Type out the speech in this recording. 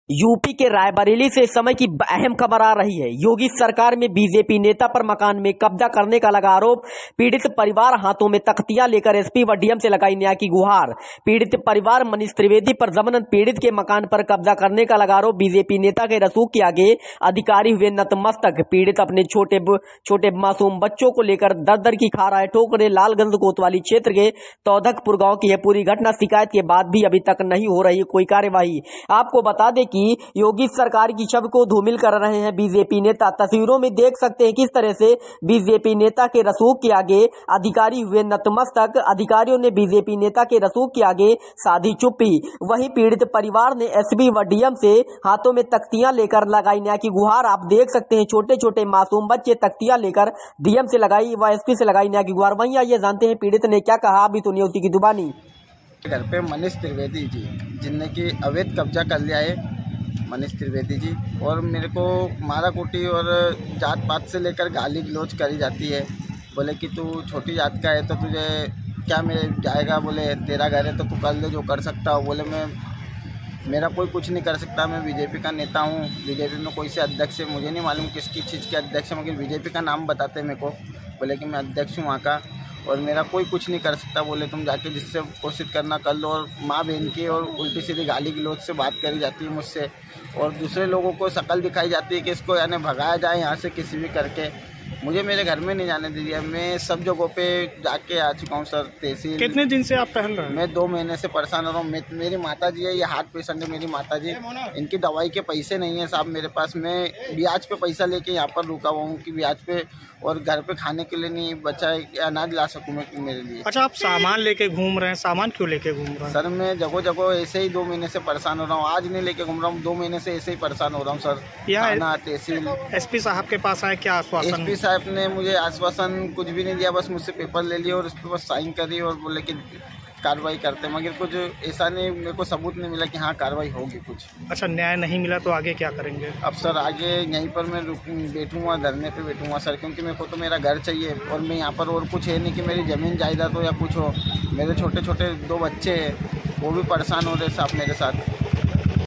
UP के रायबरेली से इस समय की अहम खबर आ रही है। योगी सरकार में बीजेपी नेता पर मकान में कब्जा करने का लगा आरोप। पीड़ित परिवार हाथों में तख्तियां लेकर एसपी व डीएम से लगाई न्याय की गुहार। पीड़ित परिवार मनीष त्रिवेदी पर जमानत पीड़ित के मकान पर कब्जा करने का लगा आरोप। बीजेपी नेता के रसूख के आगे अधिकारी हुए नतमस्तक। पीड़ित अपने छोटे मासूम बच्चों को लेकर दर की खा रहा है ठोकरे। लालगंज कोतवाली क्षेत्र के तौधकपुर गाँव की है पूरी घटना। शिकायत के बाद भी अभी तक नहीं हो रही कोई कार्यवाही। आपको बता दें कि योगी सरकार की छवि को धूमिल कर रहे हैं बीजेपी नेता। तस्वीरों में देख सकते हैं किस तरह से बीजेपी नेता के रसूख के आगे अधिकारी हुए नतमस्तक। अधिकारियों ने बीजेपी नेता के रसूख के आगे साधी चुप्पी। वहीं पीड़ित परिवार ने एसपी व डीएम से हाथों में तख्तियां लेकर लगाई न्याय की गुहार। आप देख सकते हैं छोटे छोटे मासूम बच्चे तख्तियां लेकर डीएम से लगाई व एसपी से लगाई न्याय की गुहार। वहीं आइए जानते हैं पीड़ित ने क्या कहा, अभी सुनिए उसी की जुबानी। घर पे मनीष त्रिवेदी जी जिनने की अवैध कब्जा कर लिया है, मनीष त्रिवेदी जी, और मेरे को मारा कुटी और जात पात से लेकर गाली गलौज करी जाती है। बोले कि तू छोटी जात का है तो तुझे क्या मिल जाएगा, बोले तेरा घर है तो तू कर ले जो कर सकता हो। बोले मेरा कोई कुछ नहीं कर सकता, मैं बीजेपी का नेता हूँ। बीजेपी में कोई से अध्यक्ष है, मुझे नहीं मालूम किसकी चीज़ के अध्यक्ष है, मगर बीजेपी का नाम बताते मेरे को। बोले कि मैं अध्यक्ष हूँ वहाँ का और मेरा कोई कुछ नहीं कर सकता। बोले तुम जाके जिससे कोशिश करना कर लो। और माँ बहन की और उल्टी सीधी गाली गलौज से बात करी जाती है मुझसे, और दूसरे लोगों को शक्ल दिखाई जाती है कि इसको यानी भगाया जाए यहाँ से किसी भी करके। मुझे मेरे घर में नहीं जाने दिया। मैं सब जगहों पे जाके आ चुका हूँ सर। तहसील। कितने दिन से आप टहल रहे हैं? मैं 2 महीने से परेशान हो रहा हूँ। मेरी माता जी है, ये हार्ट पेशेंट है मेरी माता जी। इनकी दवाई के पैसे नहीं है साहब मेरे पास। मैं ब्याज पे पैसा लेके यहाँ पर रुका हुआ हूँ कि ब्याज पे, और घर पे खाने के लिए नहीं बचा है, अनाज ला सकूँ मैं मेरे लिए। अच्छा, आप सामान लेके घूम रहे हैं, सामान क्यों लेके घूम रहे हैं? सर मैं जगह जगह ऐसे ही 2 महीने से परेशान हो रहा हूँ। आज नहीं लेके घूम रहा हूँ, 2 महीने से ऐसे ही परेशान हो रहा हूँ सर। यहाँ तहसील एसपी साहब के पास आए, क्या आश्वासन? एसपी साहब ने मुझे आश्वासन कुछ भी नहीं दिया, बस मुझसे पेपर ले लिए और उस पर बस साइन करी और बोले कि कार्रवाई करते हैं, मगर कुछ ऐसा नहीं, मेरे को सबूत नहीं मिला कि हाँ कार्रवाई होगी कुछ। अच्छा, न्याय नहीं मिला तो आगे क्या करेंगे? अब सर आगे यहीं पर मैं बैठूंगा, धरने पे बैठूंगा सर, क्योंकि मेरे को तो मेरा घर चाहिए और मैं यहाँ पर, और कुछ है नहीं कि मेरी ज़मीन जायदाद हो या कुछ हो। मेरे छोटे छोटे 2 बच्चे हैं, वो भी परेशान हो रहे साहब मेरे साथ।